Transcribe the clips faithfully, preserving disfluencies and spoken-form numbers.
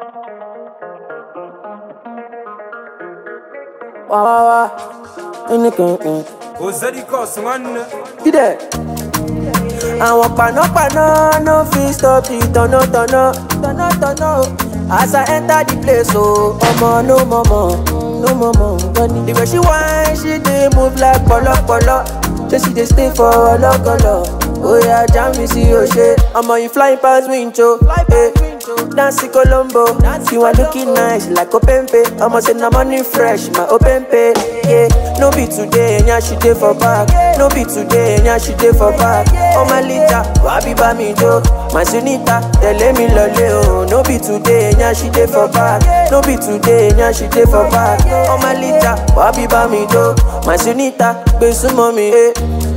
Wah wah wah, in the can. Ozadi cause one. Get that. I want pano pano, no fee stop it, turno turno, turno turno. As I enter the place, oh, mama, no mama, no mama. The way she whine, she dey move like polo polo. So she dey stay for a long color. Oh yeah, jam me see your shit. I'm on you flying past window, eh? Dancing Colombo, you are looking nice like open pay. I'ma say na money fresh, my open pay. Yeah, no be today, nya she dey for back. No be today, nya she dey for back. Oh my lita, wabi ba mi do. My sunita, tell me lole oh. No be today, nya she dey for back. No be today, nya she dey for back. Oh my lita, wabi ba mi do. My sunita, be sumo mi eh.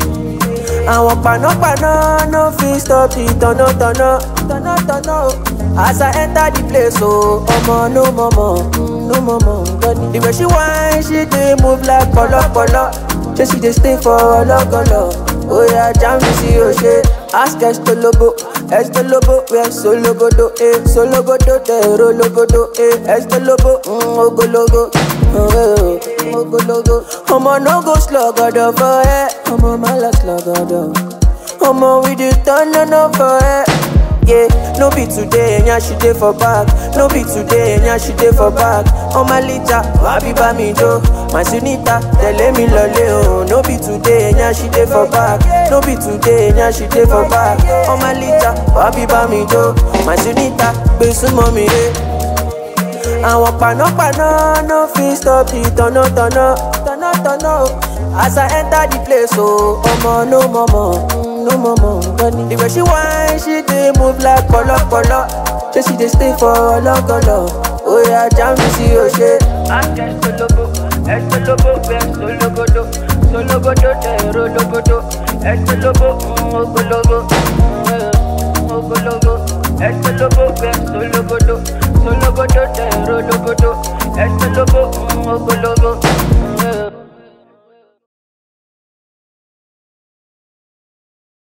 I want pano pano, no fee stop it, turno turno, turno turno. As I enter the place, oh, mama, no mama, no mama. The way she whine, she dey move like polo polo. So she dey stay for a long color. Oh yeah, jam me see your shit. Ask Estolobo, Estolobo, we solo godo, eh, solo godo, de rolo godo, eh, Estolobo, mm, ogo logo, oh, ogo logo. Omo no go slug godo for it, omo mala slug godo. Omo we dey turn on up for it. Yeah, no be today, nya she dey for back. No be today, nya she dey for back. Oh my lita, wabi ba mi do. My sunita, tell me lole oh. No be today, nya she dey for back. No be today, nya she dey for back. Oh my lita, wabi ba mi do. My sunita, be sumo mi eh. I want pano pano, no fee stop it, turno turno, turno turno. As I enter the place, oh, mama, no mama, no mama. The way she whine, she dey move like polo polo. So she dey stay for a long color. Oh yeah, jam me see your shit. Ask Estolobo, Estolobo, we solo godo, solo godo, de rolo godo. Estolobo, ogo logo, ogo logo. Estolobo, we solo godo, solo godo, de rolo godo. Estolobo, ogo logo.